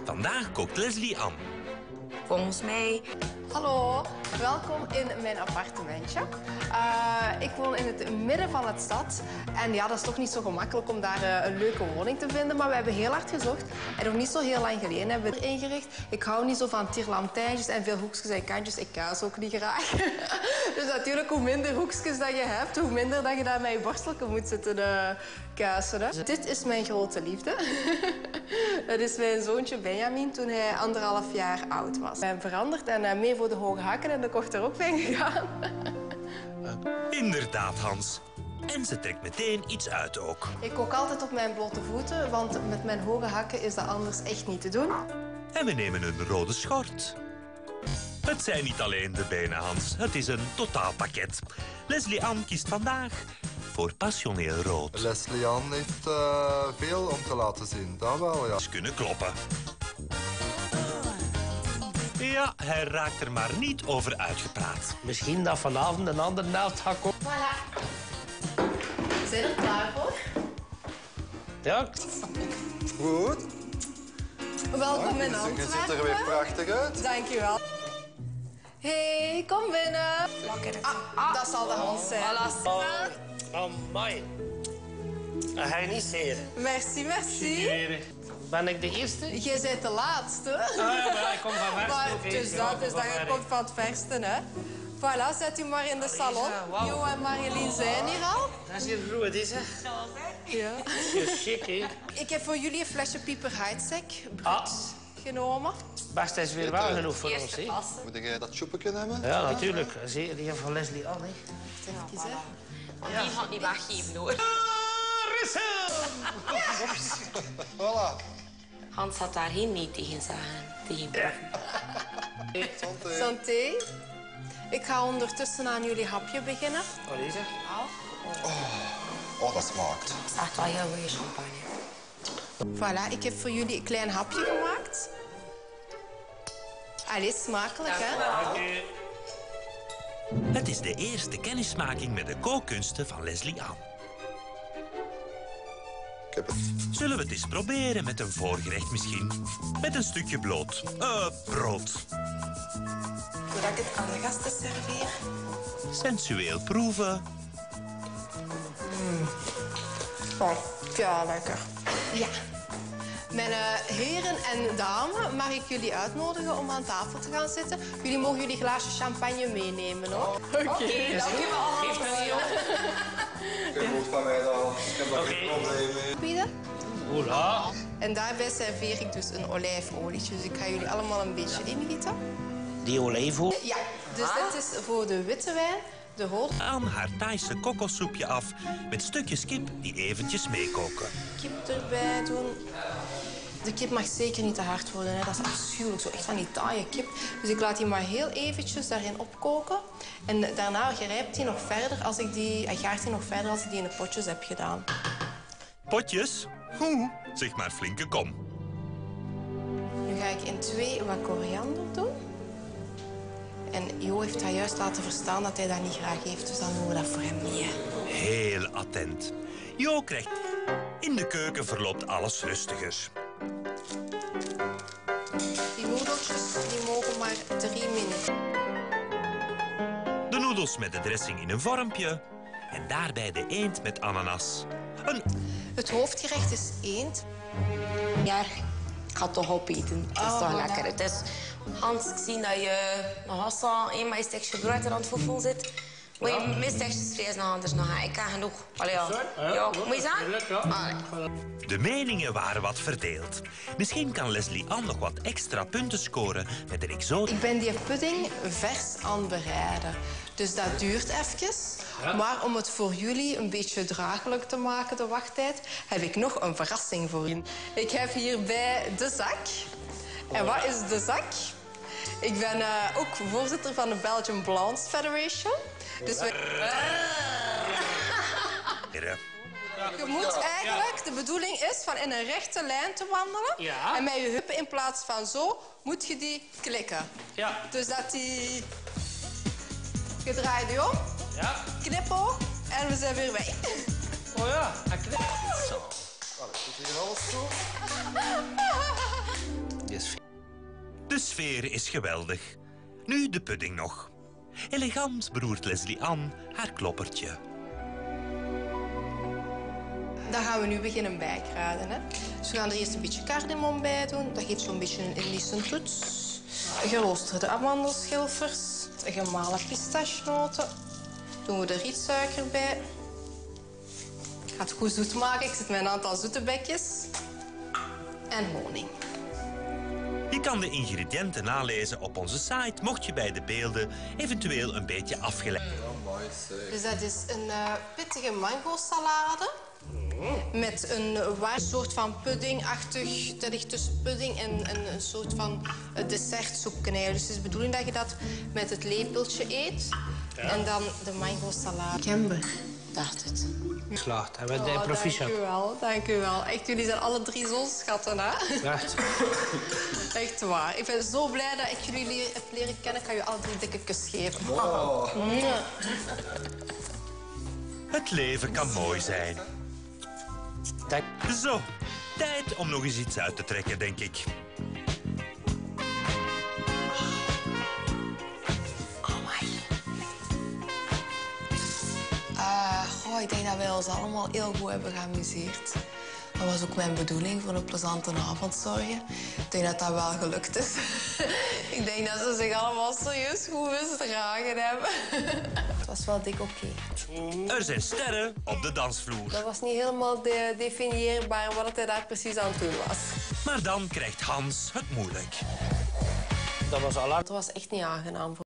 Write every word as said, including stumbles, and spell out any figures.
Vandaag kookt Leslie Ann. Volgens mij... Hallo, welkom in mijn appartementje. Uh, ik woon in het midden van het stad. En ja, dat is toch niet zo gemakkelijk om daar uh, een leuke woning te vinden. Maar we hebben heel hard gezocht. En nog niet zo heel lang geleden hebben we het ingericht. Ik hou niet zo van tierlantijntjes en veel hoekjes en kantjes. Ik kaas ook niet graag. Dus natuurlijk, hoe minder hoekjes dat je hebt, hoe minder dat je daar met je borsteltje moet zitten uh, kuisen. Hè. Dit is mijn grote liefde. Dat is mijn zoontje Benjamin toen hij anderhalf jaar oud was. Ik ben veranderd en uh, mee voor de hoge hakken en de kort er ook bij gegaan. Inderdaad, Hans. En ze trekt meteen iets uit ook. Ik kook altijd op mijn blote voeten, want met mijn hoge hakken is dat anders echt niet te doen. En we nemen een rode schort. Het zijn niet alleen de benen, Hans. Het is een totaalpakket. Leslie Ann kiest vandaag voor passioneel rood. Leslie Ann heeft uh, veel om te laten zien, dat wel, ja. Ze kunnen kloppen. Ja, hij raakt er maar niet over uitgepraat. Misschien dat vanavond een andere naald gaat komen. Voilà. Zijn er klaar voor? Ja. Goed. Welkom in ja, Antwerpen. Je ziet er weer prachtig uit. Dank je wel. Hey, kom binnen. Ah, ah, dat zal de Hans zijn. Voilà. Oh, amai. Dat ga je niet zeggen. Merci, merci. Ben ik de eerste? Jij bent de laatste. Ah, ja, maar ik kom van verste. Maar, dus dat, dus dat je komt van het verste, hè. Voilà, zet u maar in de salon. wow. Jo en Marjolein zijn hier al. Dat is hier rood, is hè? Ja. Dat is chic, hè? Ik heb voor jullie een flesje Pieper Heidsek brut Ah. genomen. Best is weer wel genoeg voor ons, hè? Moet jij dat choepetje nemen? Ja, natuurlijk. Zeker die van Leslie Ann, hè? Even, hè. Die gaat niet weggeven, hoor. Voilà. Hans had daar geen nee tegen zeggen. Tegen Santé. Santé. Ik ga ondertussen aan jullie hapje beginnen. Wat is het? Oh, dat smaakt. Dat is echt wel heel mooie champagne. Voilà, ik heb voor jullie een klein hapje gemaakt. Allee, smakelijk, hè? Oké. Het is de eerste kennismaking met de kookkunsten van Leslie Ann. Ik heb het. Zullen we het eens proberen met een voorgerecht misschien? Met een stukje bloot. Eh, brood. Voordat ik het aan de gasten serveer. Sensueel proeven. Oh, ja, lekker. Ja. Mijn uh, heren en dames, mag ik jullie uitnodigen om aan tafel te gaan zitten? Jullie mogen jullie glaasje champagne meenemen, hoor. Oké, okay, dank je wel. Geef me niet op. Je moet van mij dan. Ik heb daar geen probleem mee. Bieden. Hola. En daarbij serveer ik dus een olijfolietje. Dus ik ga jullie allemaal een beetje ingieten. Die olijfolie? Ja, dus dit is voor de witte wijn, de rode Aan haar Thaise kokossoepje af met stukjes kip die eventjes meekoken. kip erbij doen. De kip mag zeker niet te hard worden, hè. Dat is afschuwelijk, zo echt van die taaie kip. Dus ik laat die maar heel eventjes daarin opkoken. En daarna grijpt hij nog verder als ik die, hij gaart hij nog verder als ik die in de potjes heb gedaan. Potjes? Oeh, zeg maar flinke kom. Nu ga ik in twee wat koriander doen. En Jo heeft hij juist laten verstaan dat hij dat niet graag heeft, dus dan doen we dat voor hem niet. Heel attent. Jo krijgt... In de keuken verloopt alles rustiger. Die noedeltjes die mogen maar drie minuten. De noedels met de dressing in een vormpje. En daarbij de eend met ananas. Een... Het hoofdgerecht is eend. Ja, ik ga het toch opeten. Het is Oh, toch voilà. lekker. Het is... Hans, ik zie dat je nog Hassan een met je stukje brood er aan het voetbal zit. Moet je mijn stukjes vlees nog anders nog gaan? Ik kan genoeg. Allee, ja. Ja, moet je zeggen? Allee. De meningen waren wat verdeeld. Misschien kan Leslie Ann nog wat extra punten scoren met een exoot. Ik ben die pudding vers aan het bereiden. Dus dat duurt even. Maar om het voor jullie een beetje draaglijk te maken, de wachttijd, heb ik nog een verrassing voor jullie. Ik heb hierbij de zak. En wat is de zak? Ik ben uh, ook voorzitter van de Belgian Blondes Federation. Dus we... Je moet eigenlijk, de bedoeling is van in een rechte lijn te wandelen. Ja. En met je heupen in plaats van zo, moet je die klikken. Ja. Dus dat die... Je draait die om, Ja. knipoog en we zijn weer weg. Oh ja, dat knipt. Zo. Allee, zit hier alles zo? Die De sfeer is geweldig. Nu de pudding nog. Elegant beroert Leslie Ann haar kloppertje. Dan gaan we nu beginnen bijkruiden. Hè. Dus we gaan er eerst een beetje cardamom bij doen. Dat geeft zo'n beetje een Indische toets. Geroosterde amandelschilfers. Gemalen pistachenoten. Doen we er rietsuiker bij. Ik ga het goed zoet maken. Ik zet met een aantal zoete bekjes. En honing. Je kan de ingrediënten nalezen op onze site, mocht je bij de beelden eventueel een beetje afgeleid. Dus dat is een uh, pittige mango-salade. Met een waar soort van puddingachtig. Dat ligt tussen pudding en, en een soort van uh, dessertsoepje. Dus het is de bedoeling dat je dat met het lepeltje eet. Ja. En dan de mango-salade. Gember. Dacht het. Geslaagd. Hebben we de Oh, proficiat. dank u wel, dank u wel. Echt, jullie zijn alle drie zo'n schatten, hè? Echt? Echt waar. Ik ben zo blij dat ik jullie leer, heb leren kennen. Ik kan je alle drie dikke kus geven. Oh. Mm. Het leven kan mooi zijn. Dank. Zo, tijd om nog eens iets uit te trekken, denk ik. Uh, goh, ik denk dat wij ons allemaal heel goed hebben geamuseerd. Dat was ook mijn bedoeling, voor een plezante avond zorgen. Ik denk dat dat wel gelukt is. Ik denk dat ze zich allemaal serieus goed misdragen hebben. Het was wel dik oké. Er zijn sterren op de dansvloer. Dat was niet helemaal de definieerbaar wat hij daar precies aan het doen was. Maar dan krijgt Hans het moeilijk. Dat was al lang. Het was echt niet aangenaam.